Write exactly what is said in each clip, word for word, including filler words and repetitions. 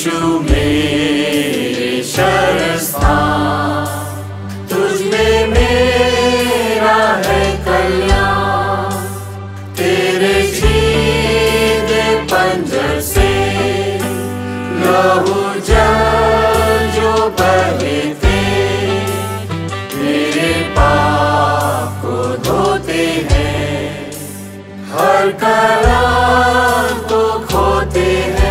यीशु मेरे शरणस्थान, तुझ में मेरा है कल्याण। तेरे सीधे पंजर से लहू जल जो बहे थे, मेरे पाप को धोते हैं, हर कलंक को खोते हैं।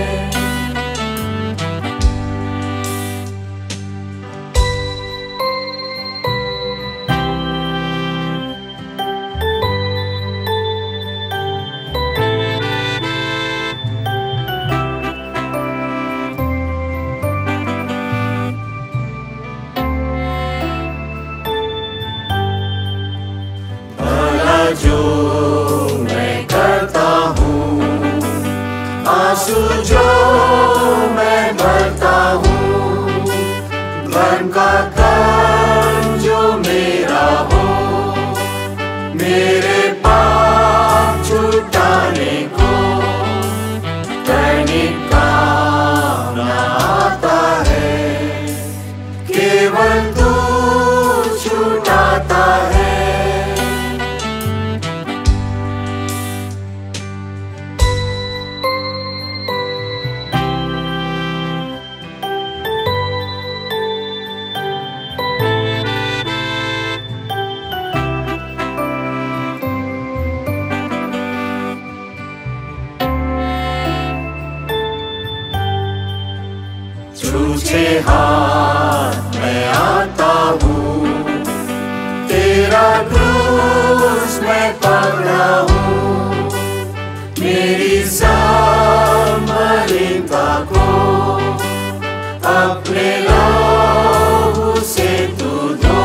जो मैं करता हूँ, आंसू जो मैं भरता हूँ, धर्म का काम जो मेरा हो, मेरे पाप छुटाने को करने काम ना आता है, केवल तू छुटाता है। झूठे हाथ मैं आता हूँ, तेरा क्रूस मैं पकड़ा हूँ, मेरी मलिनता को अपने लहू से तू धो।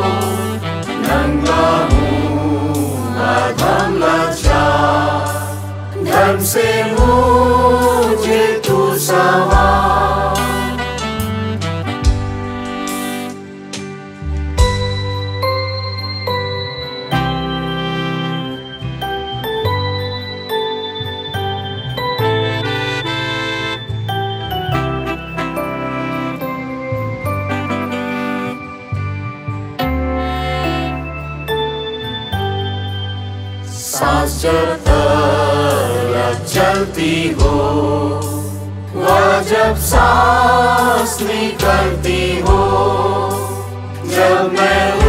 नंगा हूँ अधम लाचार, धर्म से मुझे तू संवार। सांस जब तक चलती हो, वह जब सांस निकलती हो, जब मैं